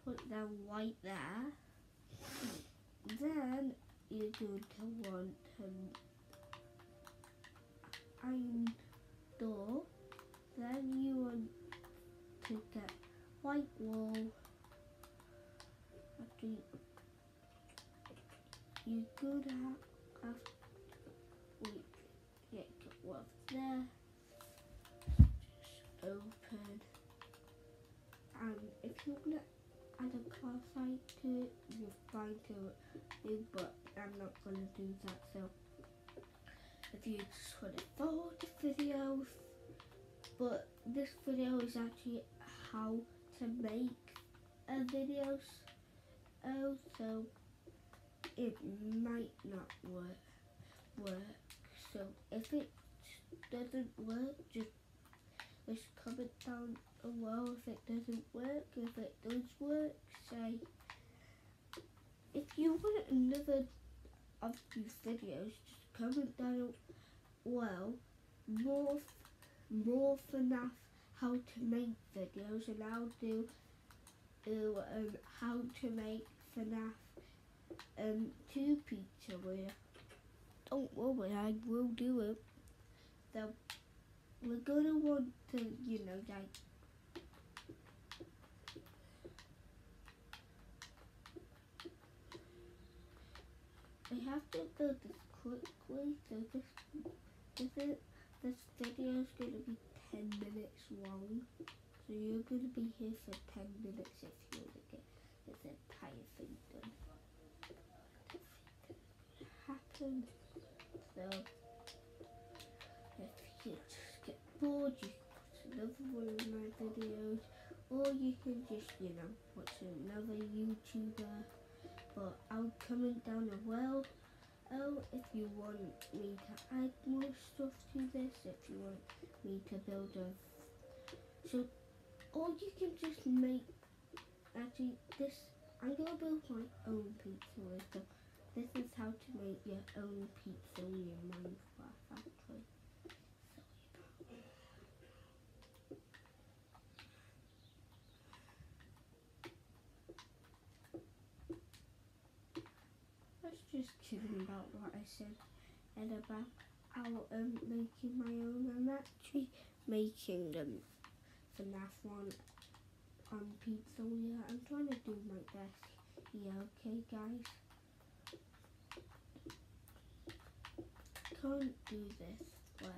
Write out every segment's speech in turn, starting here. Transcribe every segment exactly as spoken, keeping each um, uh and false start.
put them right there. Then you're going to want an iron door. Then you want to get white wall. After you, you're going to have, have wait, yeah, get what's there. Just open. And if you want to add a car site to it, you're fine to do, but I'm not going to do that. So if you just want to follow the video, but this video is actually how to make a videos. Oh, so it might not work. Work. So if it doesn't work, just just comment down below if it doesn't work. If it does work, say. If you want another of these videos, just comment down below more more FNAF how to make videos, and I'll do uh, um, how to make FNAF um two pizzeria. Don't worry, I will do it. So we're gonna want to, you know, like we have to do this quickly. So this this is, this video is gonna be ten minutes long. So you're gonna be here for ten minutes if you want to get this entire thing done. Happen. So if you just get bored, you can watch another one of my videos, or you can just, you know, watch another YouTuber. But I'll comment down as well. Oh, if you want me to add more stuff to this, if you want me to build a so, or you can just make actually this. I'm gonna build my own pizzeria. So this is how to make your own pizzeria in Minecraft, actually. Let's just kidding about what I said and about how um making my own. I'm actually making them FNAF one on pizzeria. I'm trying to do my best. Yeah, okay, guys. Can't do this, but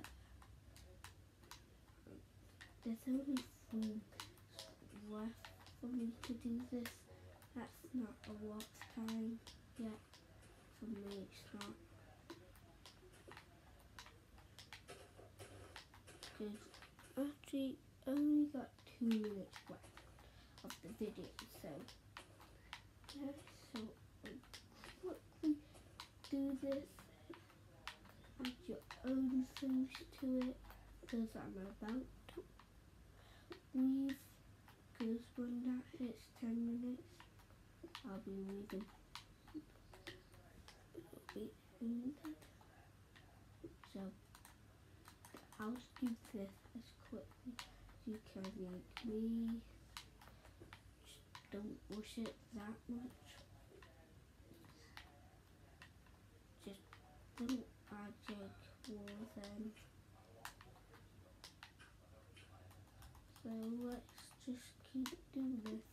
there's only three left for me to do this. That's not a lot of time yet. For me, it's not. Because actually, only got two minutes left of the video, so yeah, so I'll quickly do this. Add your own things to it, because I'm about to leave, because when that hits ten minutes, I'll be leaving. It'll be ended. So I'll just do this as quickly as you can, like me. Just don't rush it that much. Just don't add your wall then. So let's just keep doing this.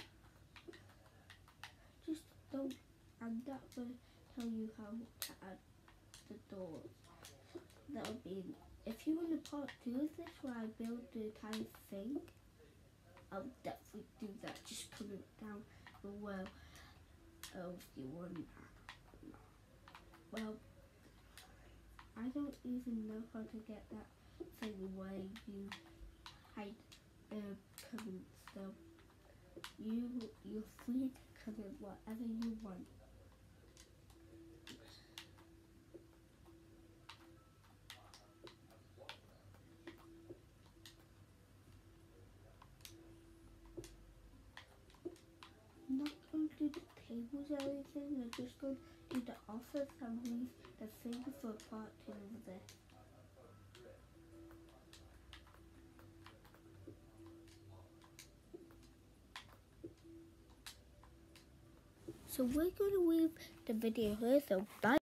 Just don't, and that will tell you how to add the doors. That'll be, if you want a part two of this where I build the entire thing, I'll definitely do that. Just comment down below oh, if you want that. Well, I don't even know how to get that thing where you hide uh, comments. So you you're free to comment whatever you want. I'm not going to do the tables or anything. I'm just going to do the office and leave the thing for part two over there. So we're going to leave the video here, so bye.